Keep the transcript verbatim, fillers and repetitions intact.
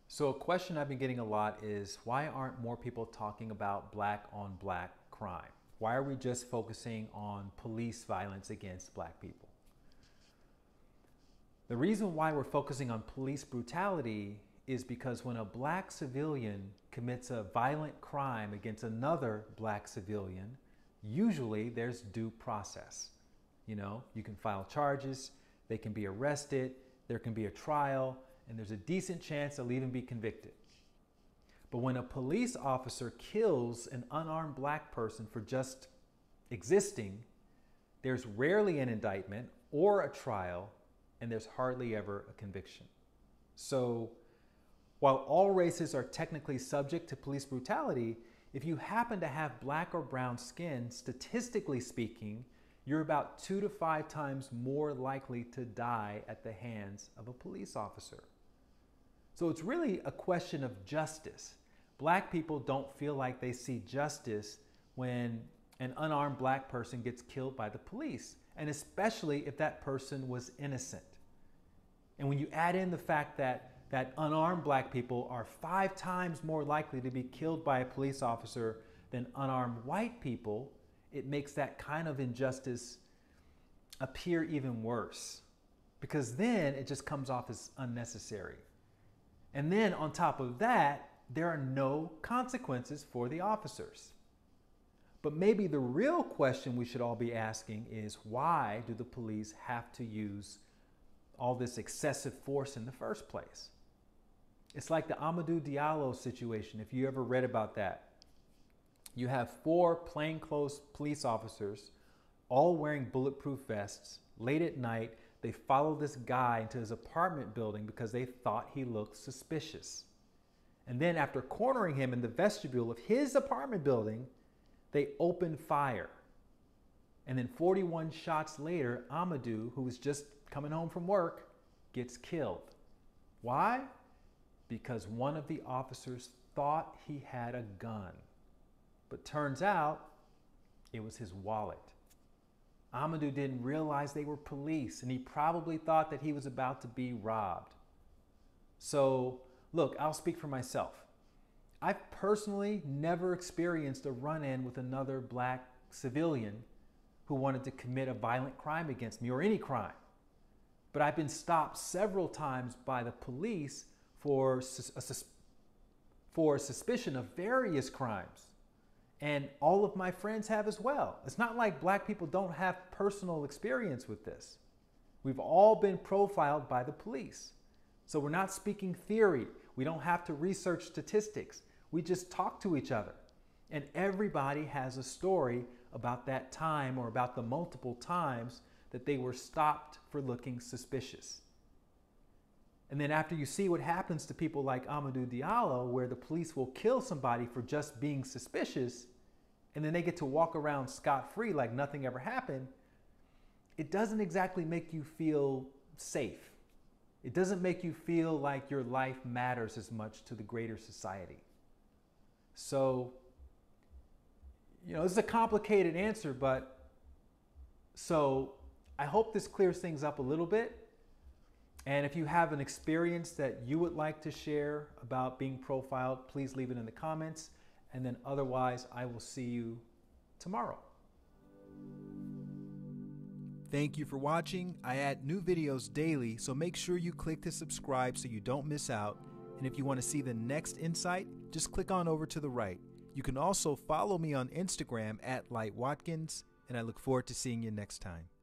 So a question I've been getting a lot is why aren't more people talking about black on black crime? Why are we just focusing on police violence against black people? The reason why we're focusing on police brutality is because when a black civilian commits a violent crime against another black civilian, usually there's due process. You know, you can file charges, they can be arrested, there can be a trial, and there's a decent chance they'll even be convicted. But when a police officer kills an unarmed black person for just existing, there's rarely an indictment or a trial, and there's hardly ever a conviction. So while all races are technically subject to police brutality, if you happen to have black or brown skin, statistically speaking, you're about two to five times more likely to die at the hands of a police officer. So it's really a question of justice. Black people don't feel like they see justice when an unarmed black person gets killed by the police, and especially if that person was innocent. And when you add in the fact that that unarmed black people are five times more likely to be killed by a police officer than unarmed white people, it makes that kind of injustice appear even worse, because then it just comes off as unnecessary. And then on top of that, there are no consequences for the officers. But maybe the real question we should all be asking is, why do the police have to use all this excessive force in the first place? It's like the Amadou Diallo situation, if you ever read about that. You have four plainclothes police officers, all wearing bulletproof vests. Late at night, they follow this guy into his apartment building because they thought he looked suspicious. And then after cornering him in the vestibule of his apartment building, they open fire. And then forty-one shots later, Amadou, who was just coming home from work, gets killed. Why? Because one of the officers thought he had a gun. But turns out it was his wallet. Amadou didn't realize they were police, and he probably thought that he was about to be robbed. So look, I'll speak for myself. I've personally never experienced a run-in with another black civilian who wanted to commit a violent crime against me, or any crime. But I've been stopped several times by the police for a, sus for a suspicion of various crimes. And all of my friends have as well. It's not like black people don't have personal experience with this. We've all been profiled by the police. So we're not speaking theory. We don't have to research statistics. We just talk to each other. And everybody has a story about that time, or about the multiple times that they were stopped for looking suspicious. And then after you see what happens to people like Amadou Diallo, where the police will kill somebody for just being suspicious, and then they get to walk around scot-free like nothing ever happened, it doesn't exactly make you feel safe. It doesn't make you feel like your life matters as much to the greater society. So, you know, this is a complicated answer, but so I hope this clears things up a little bit. And if you have an experience that you would like to share about being profiled, please leave it in the comments. And then otherwise, I will see you tomorrow. Thank you for watching. I add new videos daily, so make sure you click to subscribe so you don't miss out. And if you want to see the next insight, just click on over to the right. You can also follow me on Instagram at Light Watkins, and I look forward to seeing you next time.